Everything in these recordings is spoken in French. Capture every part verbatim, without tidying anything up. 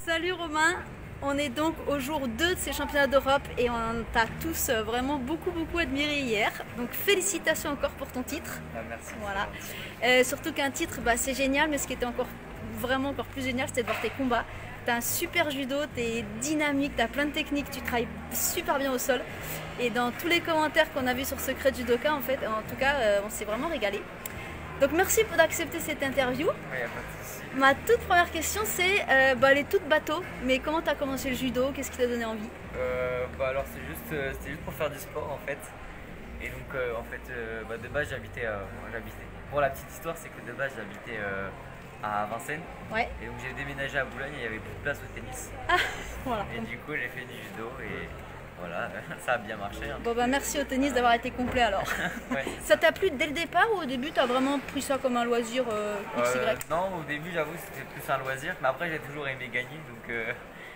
Salut Romain, on est donc au jour deux de ces championnats d'Europe et on t'a tous vraiment beaucoup beaucoup admiré hier. Donc félicitations encore pour ton titre. Ah, merci. Voilà. Euh, surtout qu'un titre, bah, c'est génial, mais ce qui était encore vraiment encore plus génial, c'était de voir tes combats. T'as un super judo, t'es dynamique, t'as plein de techniques, tu travailles super bien au sol. Et dans tous les commentaires qu'on a vus sur Secret Judoka, en fait, en tout cas, euh, on s'est vraiment régalé. Donc merci d'accepter cette interview. Oui, y a pas de souci. Ma toute première question, c'est, euh, bah, elle est toute bateau, mais comment tu as commencé le judo? Qu'est-ce qui t'a donné envie? Euh, bah alors c'est juste, euh, c'était juste pour faire du sport en fait. Et donc euh, en fait, euh, bah, de base j'habitais, euh, j'habitais. Pour la petite histoire, c'est que de base j'habitais euh, à Vincennes. Ouais. Et donc j'ai déménagé à Boulogne et il n'y avait plus de place au tennis. Ah, voilà. Et du coup j'ai fait du judo et voilà, ça a bien marché. Hein. Bon bah merci au tennis d'avoir été complet alors. Ouais. Ça t'a plu dès le départ ou au début tu as vraiment pris ça comme un loisir euh, X Y? Euh, non, au début j'avoue c'était plus un loisir, mais après j'ai toujours aimé gagner, donc euh,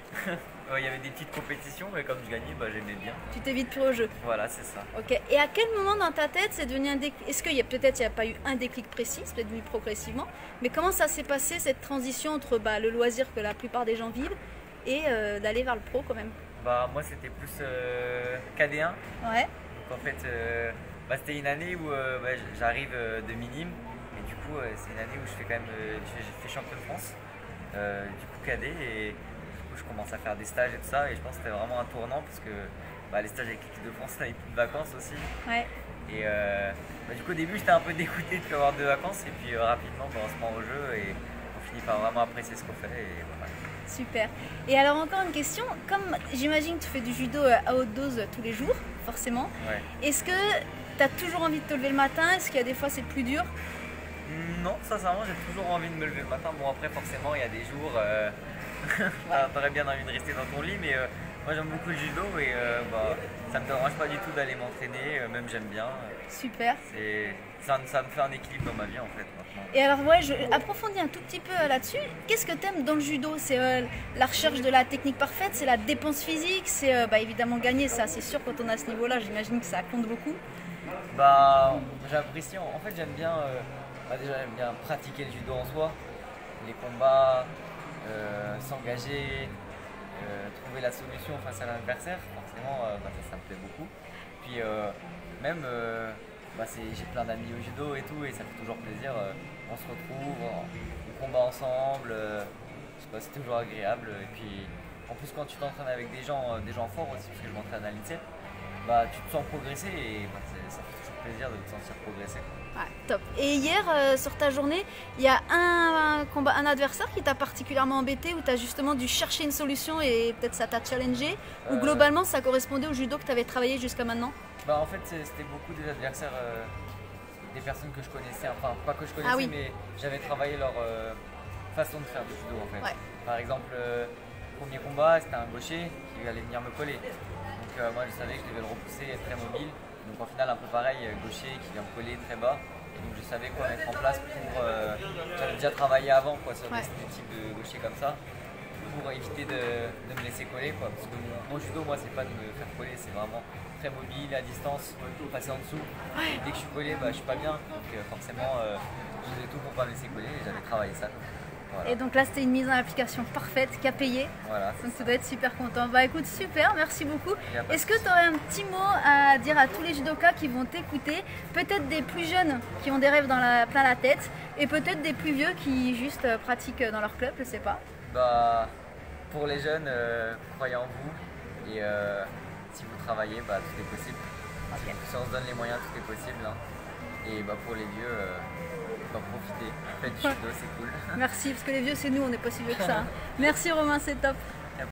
il y avait des petites compétitions, mais comme je gagnais, bah, j'aimais bien. Tu t'es vite pris au jeu. Voilà, c'est ça. Ok. Et à quel moment dans ta tête c'est devenu un déclic? Est-ce qu'il y a peut-être il n'y a pas eu un déclic précis, c'est peut-être venu progressivement, mais comment ça s'est passé cette transition entre bah, le loisir que la plupart des gens vivent et euh, d'aller vers le pro quand même? Bah moi c'était plus euh, K D un. Ouais. Donc en fait euh, bah, c'était une année où euh, bah, j'arrive euh, de minime et du coup euh, c'est une année où je fais quand même euh, j'ai fait champion de France euh, du coup K D et du coup je commence à faire des stages et tout ça et je pense que c'était vraiment un tournant parce que bah, les stages avec l'équipe de France on avait plus de vacances aussi. Ouais. Et euh, bah, du coup au début j'étais un peu dégoûté de plus avoir de vacances et puis euh, rapidement bah, on se prend au jeu et on finit par vraiment apprécier ce qu'on fait et voilà. Super. Et alors encore une question, comme j'imagine que tu fais du judo à haute dose tous les jours, forcément, Ouais. est-ce que tu as toujours envie de te lever le matin? Est-ce qu'il y a des fois c'est plus dur? Non, sincèrement j'ai toujours envie de me lever le matin. Bon après forcément il y a des jours, euh... t'aurais bien envie de rester dans ton lit, mais euh, moi j'aime beaucoup le judo et euh, bah, ça me dérange pas du tout d'aller m'entraîner, euh, même j'aime bien. Super. Ça, ça me fait un équilibre dans ma vie en fait maintenant. Et alors ouais, je approfondis un tout petit peu euh, là-dessus. Qu'est-ce que tu aimes dans le judo? C'est euh, la recherche de la technique parfaite, c'est la dépense physique, c'est euh, bah, évidemment gagner, ça c'est sûr quand on est à ce niveau-là, j'imagine que ça compte beaucoup. Bah j'apprécie, en fait j'aime bien, euh, bah, déjà j'aime bien pratiquer le judo en soi, les combats, euh, s'engager, euh, trouver la solution face à l'adversaire, forcément euh, bah, ça, ça me plaît beaucoup. Puis euh, même euh, bah, j'ai plein d'amis au judo et tout et ça fait toujours plaisir, euh, on se retrouve, on, on combat ensemble, euh, je sais pas, c'est toujours agréable. Et puis en plus quand tu t'entraînes avec des gens, euh, des gens forts aussi, parce que je m'entraîne à l'INSEP, bah, tu te sens progresser et bah, ça fait toujours plaisir de te sentir progresser. Ouais, top. Et hier, euh, sur ta journée, il y a un, un, combat, un adversaire qui t'a particulièrement embêté, où tu as justement dû chercher une solution et peut-être ça t'a challengé, euh... ou globalement ça correspondait au judo que tu avais travaillé jusqu'à maintenant? Bah en fait c'était beaucoup des adversaires, euh, des personnes que je connaissais, enfin pas que je connaissais, ah, oui. Mais j'avais travaillé leur euh, façon de faire du judo en fait. Ouais. Par exemple, euh, premier combat c'était un gaucher qui allait venir me coller. Donc euh, moi je savais que je devais le repousser, être très mobile. Donc en final un peu pareil, gaucher qui vient me coller très bas. Et donc je savais quoi mettre en place pour... Euh, j'avais déjà travaillé avant quoi, sur ouais. des types de gauchers comme ça. Pour éviter de, de me laisser coller quoi. Parce que mon, mon judo moi c'est pas de me faire coller, c'est vraiment très mobile, à distance, passer en dessous. Et dès que je suis collé, bah, je suis pas bien. Donc euh, forcément euh, je faisais tout pour pas me laisser coller et j'avais travaillé ça. Voilà. Et donc là c'était une mise en application parfaite qui a payé. Voilà, donc tu dois être super content. Bah écoute, super, merci beaucoup. Est-ce que tu aurais un petit mot à dire à tous les judokas qui vont t'écouter? Peut-être des plus jeunes qui ont des rêves dans la, plein la tête et peut-être des plus vieux qui juste euh, pratiquent dans leur club, je sais pas. Bah, pour les jeunes, euh, croyez en vous et euh, si vous travaillez, bah, tout est possible. Okay. Si on se donne les moyens, tout est possible. Hein. Et bah, pour les vieux, euh, bah, profitez. Faites du judo, c'est cool. Merci, parce que les vieux, c'est nous, on n'est pas si vieux que ça. Hein. Merci Romain, c'est top.